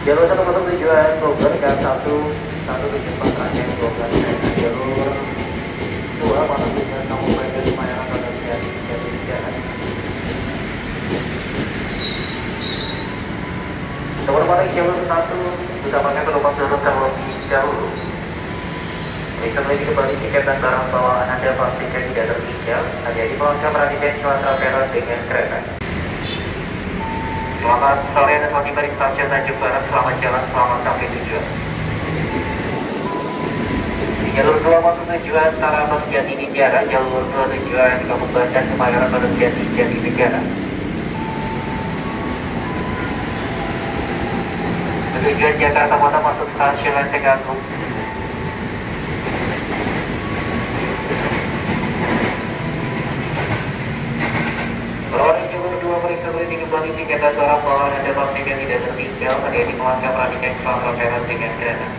Jalur 1 masuk tujuan Bogor K1 174 rangkaian 12 kereta. Jalur 2 masuk tujuan Kabupaten Semarang pada Jati Jalan. Nomor balik jalur 1 utamakan penumpang turun terlebih dahulu. Setelah kembali tiket dan barang bawaan Anda pastikan tidak tertinggal. Hati-hati pelanggan perhatikan cuaca peron dengan kereta. Selamat sore dan selamat tiba di stasiun Tanjung Barat. Selamat jalan, selamat sampai tujuan. Di jalur 2 masuk tujuan Tarabang Jati Negara, jalur 2 tujuan Kabupaten Semarang pada Jati Negara. Tujuan Jakarta Kota masuk stasiun Lenteng Agung. Berwarna jalur 2 periksa beli kembali tiket dan barang bawaan Anda pastikan tidak tertinggal. Hati-hati melangkah perhatikan selama peron dengan kereta.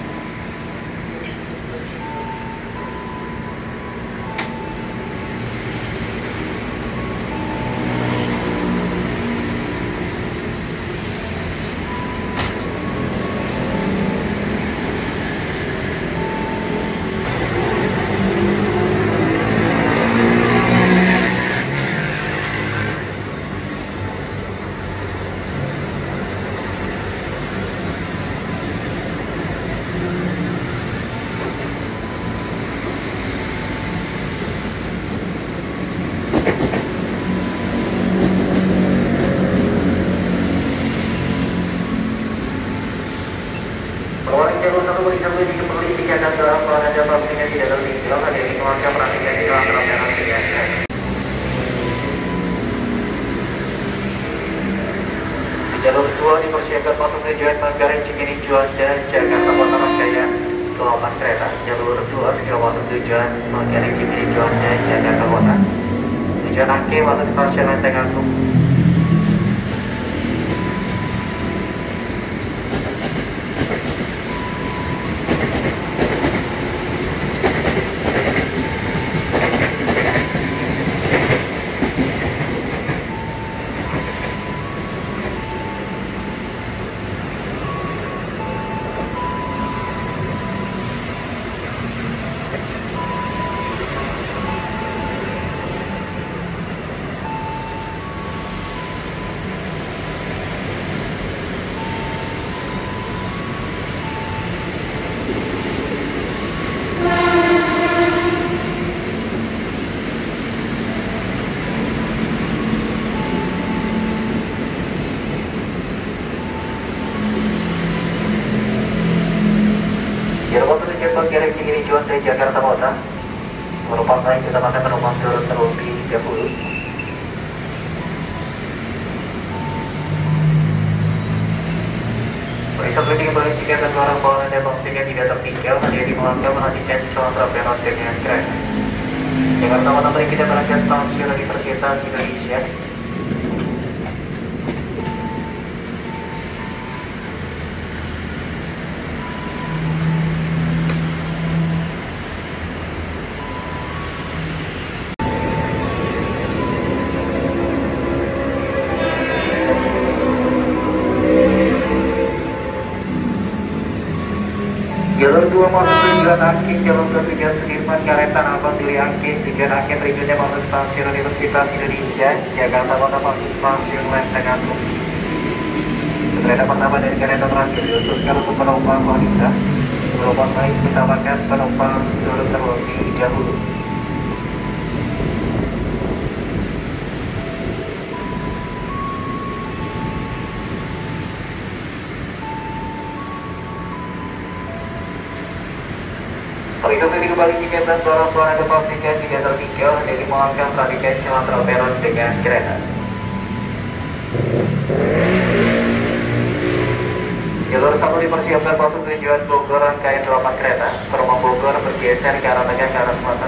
Jalur 1 periksa beli kembali tiket dan barang bawaan Anda pastikan tidak tertinggal. Hati-hati melangkah perhatikan selama peron dengan kereta. Jalur 2 dipersiapkan masuk tujuan Manggarai, Cikini, Juanda, Jakarta Kota rangkaian 8 kereta. Jalur 2 segera masuk tujuan Manggarai, Cikini, Juanda, Jakarta Kota. Tujuan akhir masuk stasiun Lenteng Agung. Manggarai, Cikini, Juanda, Jakarta Kota. Penumpang naik utamakan penumpang turun terlebih dahulu. Periksa beli kembali tiket dan barang bawaan Anda pastikan tidak tertinggal. Hati-hati melangkah perhatikan selama peron dengan kereta. Jakarta Kota, mari kita berangkat stasiun Universitas Indonesia. Jalur 2 masuk tujuan Angking, jalur 2 tujuan Sudirman, Karet Tanah Abang, Duri Angking. Tujuan akhir berikutnya masuk stasiun Universitas Indonesia, Jakarta Kota masuk stasiun Lenteng Agung. Kereta pertama dari kereta terakhir diususkan untuk penumpang wanita. Penumpang naik utamakan penumpang turun terlebih dahulu. Periksa beli kembali tiket dan barang bawaan Anda pastikan tidak tertinggal. Hati-hati melangkah perhatikan selama peron dengan kereta. Jalur 1 dipersiapkan masuk tujuan Bogor rangkaian 8 kereta. Penumpang Bogor bergeser ke arah tengah ke arah selatan.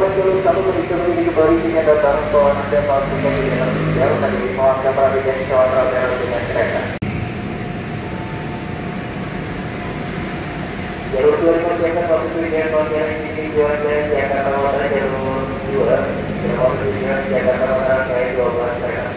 jalur satu menuju kembali tiket datang bahwa Anda masuk ke pilihan tinggal tadi mohon perhatian kawan traveler dengan kereta. Jalur 2 silakan masuk tujuan Pontianak di tujuan Jakarta Utara jalur 2 masuk tujuan Jakarta Utara KM 12 kereta.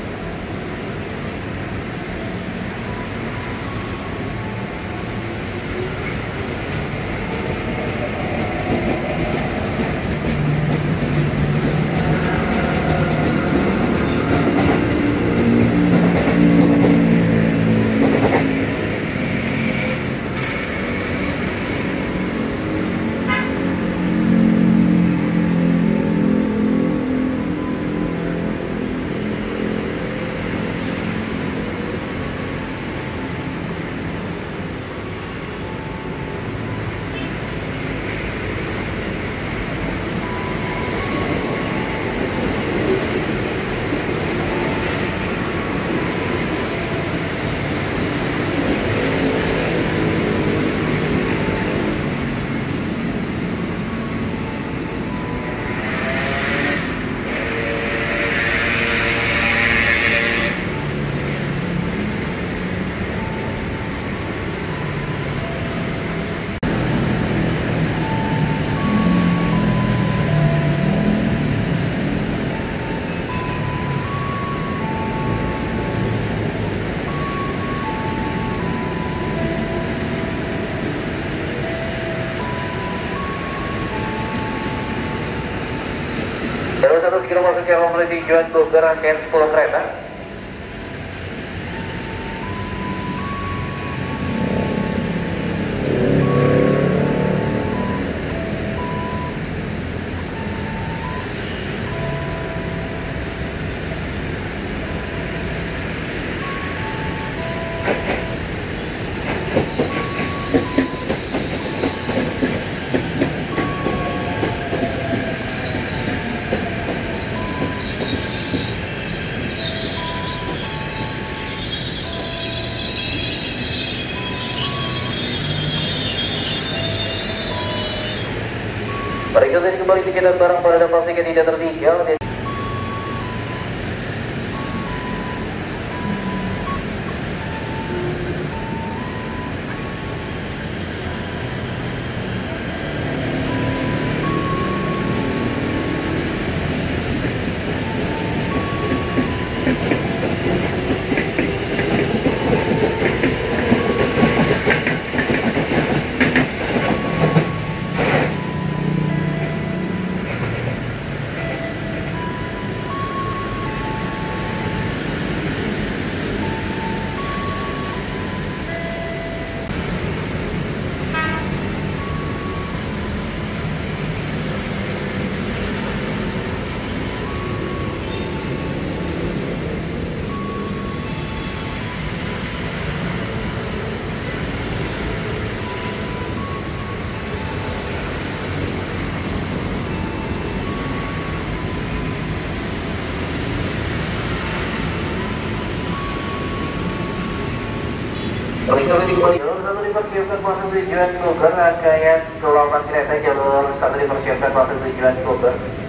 Jalur 1 segera masuk jalur menuju tujuan Bogor rangkaian 10 kereta. Periksa tadi kembali tiket dan barang pada pastikan tidak tertinggal. Periksa tadi kembali jalur 1 dipersiapkan masuk tujuan Bogor rangkaian 8 kereta jalur 1 dipersiapkan masuk tujuan Bogor.